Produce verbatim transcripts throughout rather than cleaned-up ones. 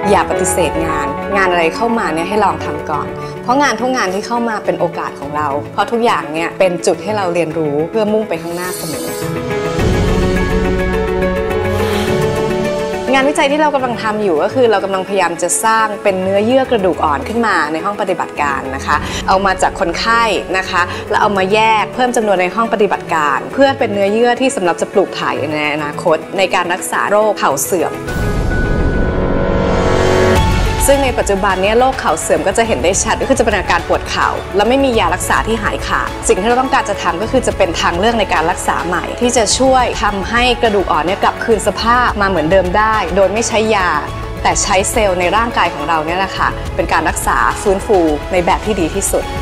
อย่าปฏิเสธงานงานอะไรเข้ามาเนี่ยให้ลองทำก่อนเพราะงานทุกงานที่เข้ามาเป็นโอกาสของเราเพราะทุกอย่างเนี่ยเป็นจุดให้เราเรียนรู้เพื่อมุ่งไปข้างหน้าเสมองานวิจัยที่เรากำลังทำอยู่ก็คือเรากำลังพยายามจะสร้างเป็นเนื้อเยื่อกระดูกอ่อนขึ้นมาในห้องปฏิบัติการนะคะเอามาจากคนไข้นะคะแล้วเอามาแยกเพิ่มจำนวนในห้องปฏิบัติการเพื่อเป็นเนื้อเยื่อที่สำหรับจะปลูกถ่ายในอนาคตในการรักษาโรคเข่าเสื่อมซึ่งในปัจจุบันนี้โรคเข่าเสื่อมก็จะเห็นได้ชัดก็คือจะเป็นอาการปวดเข่าและไม่มียารักษาที่หายขาดสิ่งที่เราต้องการจะทำก็คือจะเป็นทางเลือกในการรักษาใหม่ที่จะช่วยทำให้กระดูกอ่อนเนี่ยกลับคืนสภาพมาเหมือนเดิมได้โดยไม่ใช้ยาแต่ใช้เซลล์ในร่างกายของเราเนี่ยแหละค่ะเป็นการรักษาฟื้นฟูในแบบที่ดีที่สุด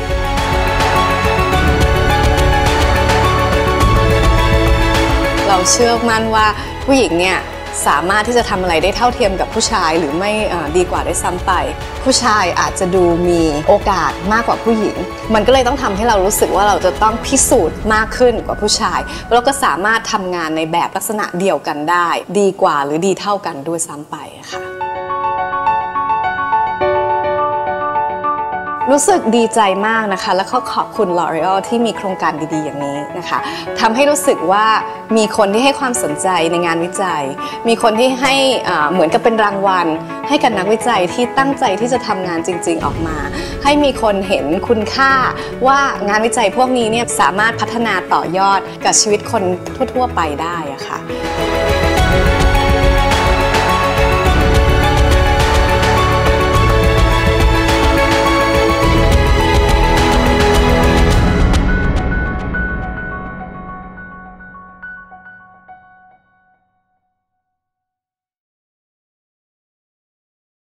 เราเชื่อมั่นว่าผู้หญิงเนี่ยสามารถที่จะทำอะไรได้เท่าเทียมกับผู้ชายหรือไม่ดีกว่าได้ซ้ำไปผู้ชายอาจจะดูมีโอกาสมากกว่าผู้หญิงมันก็เลยต้องทำให้เรารู้สึกว่าเราจะต้องพิสูจน์มากขึ้นกว่าผู้ชายแล้วก็สามารถทำงานในแบบลักษณะเดียวกันได้ดีกว่าหรือดีเท่ากันด้วยซ้ำไปค่ะรู้สึกดีใจมากนะคะและก็ขอบคุณ L'Oreal ที่มีโครงการดีๆอย่างนี้นะคะทำให้รู้สึกว่ามีคนที่ให้ความสนใจในงานวิจัยมีคนที่ให้เหมือนกับเป็นรางวัลให้กับนักวิจัยที่ตั้งใจที่จะทำงานจริงๆออกมาให้มีคนเห็นคุณค่าว่างานวิจัยพวกนี้เนี่ยสามารถพัฒนาต่อยอดกับชีวิตคนทั่วๆไปได้อะค่ะ